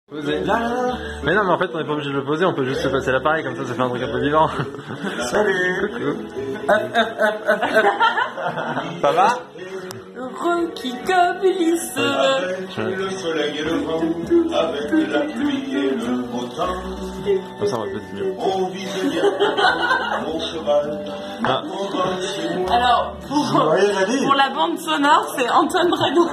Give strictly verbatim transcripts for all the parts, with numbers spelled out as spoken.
Poser. Là, là, là. Mais non, mais en fait, on n'est pas obligé de le poser, on peut juste se passer l'appareil, comme ça, ça fait un truc un peu vivant. Salut. Coucou. Ça va? Rome qui comme l'issue. Le soleil et le vent, avec la pluie et le beau temps. Comme ça, on va peut-être mieux. On vise bien mon cheval. Ah. Alors, pour, pour la bande sonore, c'est Antoine Dragon.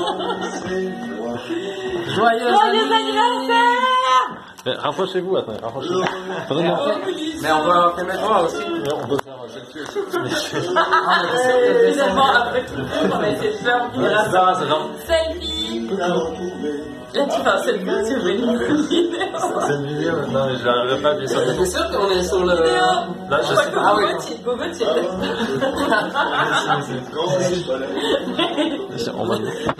Joyeux Joyeux anniversaire! Mais rapprochez-vous, attendez, rapprochez-vous. Vraiment. Mais on va te mettre moi aussi. Mais on peut faire un selfie aussi. Évidemment, après tout le monde, on va essayer de faire une C'est ça, c'est genre. selfie. Là, tu fais un selfie, tu veux une vidéo. C'est une vidéo, non, mais je n'arriverai pas à appuyer sur le T'es sûr qu'on est sur le... Là, je sais pas. Ah oui. Gogotier, Gogotier. On va.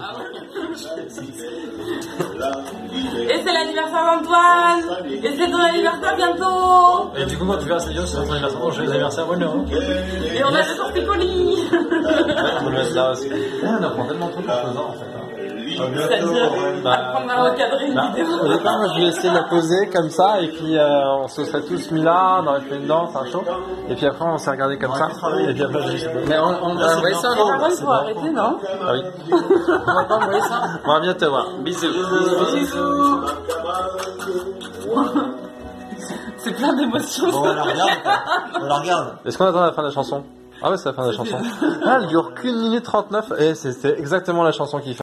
Et c'est l'anniversaire d'Antoine. Et c'est ton anniversaire bientôt. Et du coup, quand tu verras cette vidéo, c'est ton anniversaire. Bon, j'ai les anniversaires, ouais, non. Et on a le torticolis. On peut le mettre là aussi. On apprend tellement de trucs en faisant, en fait. C'est-à-dire apprendre à recadrer une Bah, vidéo. au départ, moi, je vais essayer de la poser comme ça, et puis euh, on se serait tous mis là, on aurait fait une danse, un show, et puis après on s'est regardé comme ça, et puis après j'ai... Mais on, on va envoyer ça, non? Par contre, il faut arrêter, non? Ah oui. On va pas envoyer ça? On va bien te voir. Bisous. Bisous. C'est plein d'émotions. Bon, on la regarde. On la regarde. Est-ce qu'on attend la fin de la chanson? Ah ouais, c'est la fin de la chanson. Ah, elle dure qu'une minute trente-neuf, et c'est exactement la chanson qu'il fait.